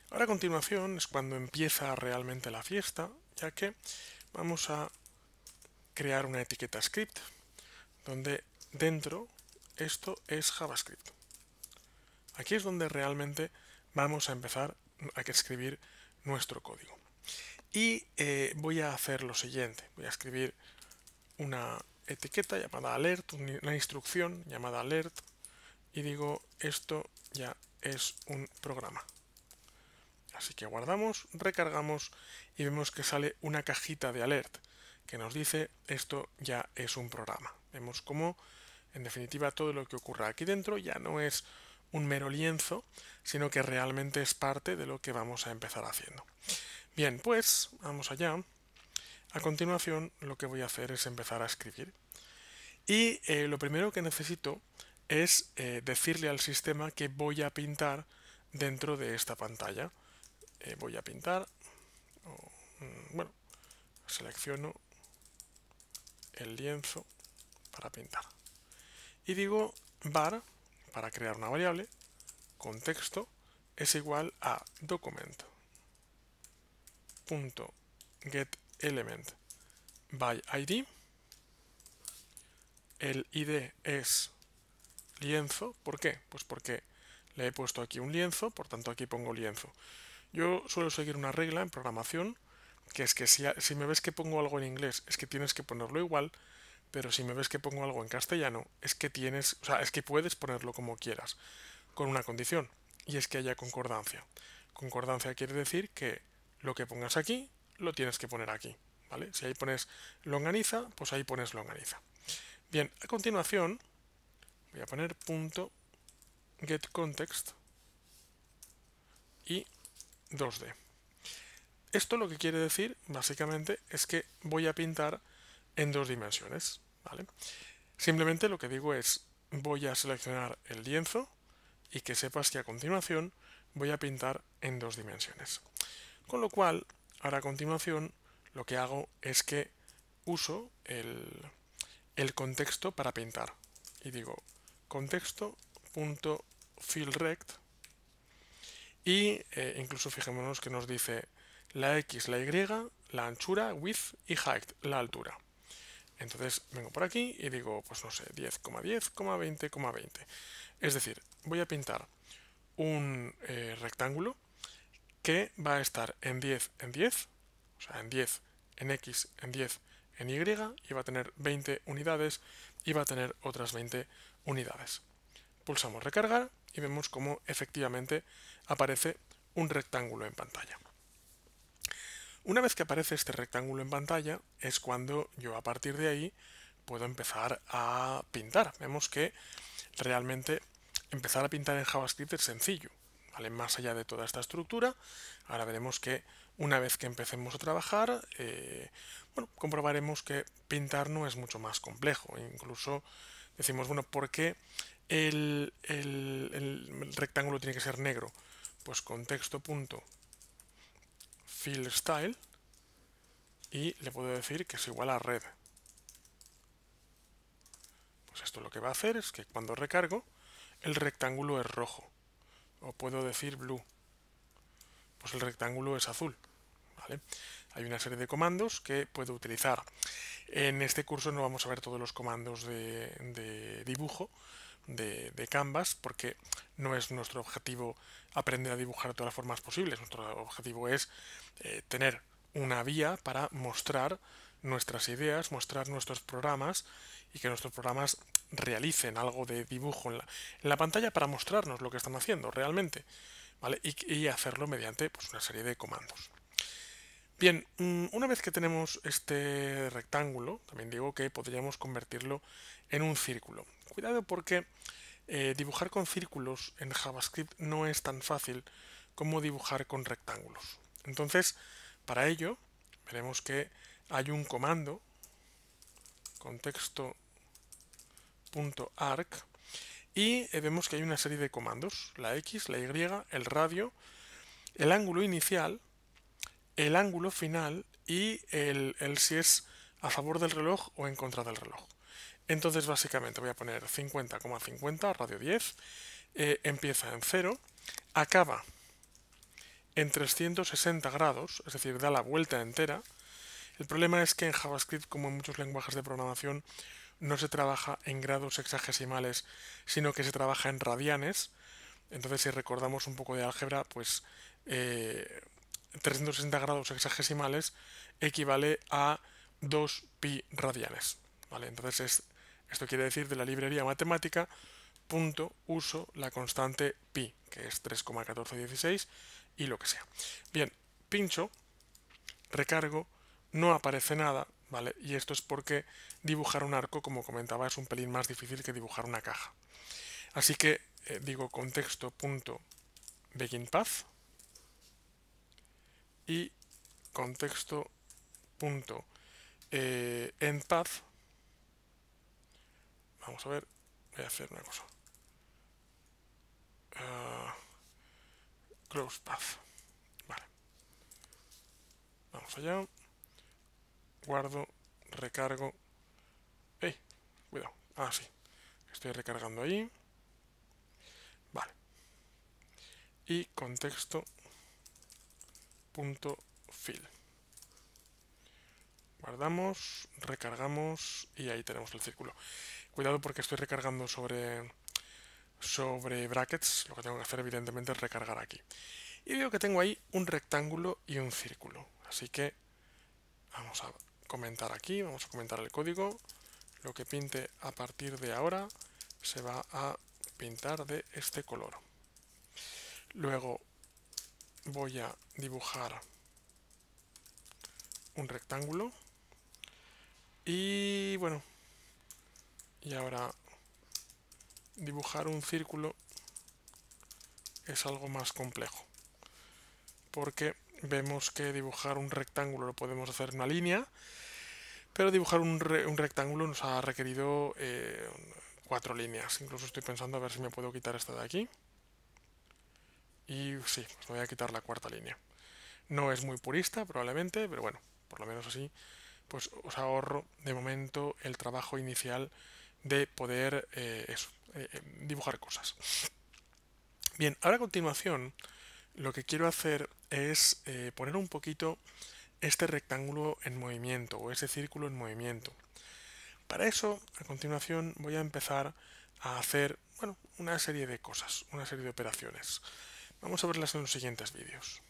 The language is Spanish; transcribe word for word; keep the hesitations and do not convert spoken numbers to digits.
Ahora a continuación es cuando empieza realmente la fiesta, ya que vamos a crear una etiqueta script donde dentro esto es JavaScript. Aquí es donde realmente vamos a empezar a escribir nuestro código. Y eh, voy a hacer lo siguiente. Voy a escribir una etiqueta llamada alert, una instrucción llamada alert, y digo esto ya es un programa. Así que guardamos, recargamos y vemos que sale una cajita de alert que nos dice esto ya es un programa. Vemos cómo, en definitiva, todo lo que ocurra aquí dentro ya no es un mero lienzo, sino que realmente es parte de lo que vamos a empezar haciendo. Bien, pues vamos allá. A continuación, lo que voy a hacer es empezar a escribir. Y eh, lo primero que necesito es eh, decirle al sistema que voy a pintar dentro de esta pantalla. Eh, voy a pintar, o, mm, bueno, selecciono el lienzo para pintar. Y digo var, para crear una variable, contexto, es igual a document.getElement by id. El id es lienzo. ¿Por qué? Pues porque le he puesto aquí un lienzo, por tanto aquí pongo lienzo. Yo suelo seguir una regla en programación, que es que si, si me ves que pongo algo en inglés, es que tienes que ponerlo igual, pero si me ves que pongo algo en castellano, es que tienes, o sea, es que puedes ponerlo como quieras, con una condición, y es que haya concordancia. Concordancia quiere decir que lo que pongas aquí, lo tienes que poner aquí, ¿vale? Si ahí pones longaniza, pues ahí pones longaniza. Bien, a continuación voy a poner punto getContext y dos D. Esto lo que quiere decir, básicamente, es que voy a pintar en dos dimensiones, ¿vale? Simplemente lo que digo es, voy a seleccionar el lienzo y que sepas que a continuación voy a pintar en dos dimensiones. Con lo cual, ahora a continuación, lo que hago es que uso el, el contexto para pintar. Y digo, contexto.fillRect y eh, incluso fijémonos que nos dice la X, la Y, la anchura, width y height, la altura. Entonces vengo por aquí y digo, pues no sé, diez, diez, veinte, veinte. Es decir, voy a pintar un eh, rectángulo que va a estar en diez en diez, o sea, en diez en X, en diez en Y, y va a tener veinte unidades y va a tener otras veinte unidades. Pulsamos recargar y vemos cómo efectivamente aparece un rectángulo en pantalla. Una vez que aparece este rectángulo en pantalla es cuando yo a partir de ahí puedo empezar a pintar. Vemos que realmente empezar a pintar en JavaScript es sencillo, ¿vale? Más allá de toda esta estructura, ahora veremos que una vez que empecemos a trabajar, eh, bueno, comprobaremos que pintar no es mucho más complejo. Incluso decimos, bueno, ¿por qué el, el, el rectángulo tiene que ser negro? Pues contexto.fillStyle y le puedo decir que es igual a red. Pues esto lo que va a hacer es que cuando recargo, el rectángulo es rojo. O puedo decir blue. Pues el rectángulo es azul. ¿Vale? Hay una serie de comandos que puedo utilizar. En este curso no vamos a ver todos los comandos de, de dibujo de, de Canvas, porque no es nuestro objetivo aprender a dibujar de todas las formas posibles. Nuestro objetivo es eh, tener una vía para mostrar nuestras ideas, mostrar nuestros programas y que nuestros programas realicen algo de dibujo en la, en la pantalla para mostrarnos lo que están haciendo realmente, ¿vale? Y, y hacerlo mediante pues, una serie de comandos. Bien, una vez que tenemos este rectángulo, también digo que podríamos convertirlo en un círculo. Cuidado porque eh, dibujar con círculos en JavaScript no es tan fácil como dibujar con rectángulos. Entonces, para ello, veremos que hay un comando, contexto.arc, y eh, vemos que hay una serie de comandos, la X, la Y, el radio, el ángulo inicial, el ángulo final y el, el si es a favor del reloj o en contra del reloj. Entonces básicamente voy a poner cincuenta coma cincuenta, radio diez, eh, empieza en cero, acaba en trescientos sesenta grados, es decir, da la vuelta entera. El problema es que en JavaScript, como en muchos lenguajes de programación, no se trabaja en grados hexagesimales, sino que se trabaja en radianes. Entonces, si recordamos un poco de álgebra, pues eh, trescientos sesenta grados hexagesimales equivale a dos pi radianes. ¿Vale? Entonces, es, esto quiere decir de la librería matemática, punto, uso la constante pi, que es tres coma catorce dieciséis y lo que sea. Bien, pincho, recargo, no aparece nada, ¿vale? Y esto es porque dibujar un arco, como comentaba, es un pelín más difícil que dibujar una caja. Así que eh, digo contexto.beginPath y contexto.endPath. Vamos a ver, voy a hacer una cosa. Uh, close path. Vale. Vamos allá. Guardo, recargo. ¡Ey! Cuidado. Ah, sí. Estoy recargando ahí. Vale. Y contexto.fill. Guardamos, recargamos y ahí tenemos el círculo. Cuidado porque estoy recargando sobre, sobre brackets. Lo que tengo que hacer evidentemente es recargar aquí. Y veo que tengo ahí un rectángulo y un círculo. Así que vamos a comentar aquí, vamos a comentar el código. Lo que pinte a partir de ahora se va a pintar de este color. Luego voy a dibujar un rectángulo. Y bueno, y ahora dibujar un círculo es algo más complejo. Porque vemos que dibujar un rectángulo lo podemos hacer en una línea, pero dibujar un, re un rectángulo nos ha requerido eh, cuatro líneas. Incluso estoy pensando a ver si me puedo quitar esta de aquí. Y sí, pues me voy a quitar la cuarta línea. No es muy purista probablemente, pero bueno, por lo menos así pues os ahorro de momento el trabajo inicial de poder eh, eso, eh, dibujar cosas. Bien, ahora a continuación lo que quiero hacer es eh, poner un poquito este rectángulo en movimiento o ese círculo en movimiento. Para eso, a continuación voy a empezar a hacer bueno, una serie de cosas, una serie de operaciones. Vamos a verlas en los siguientes vídeos.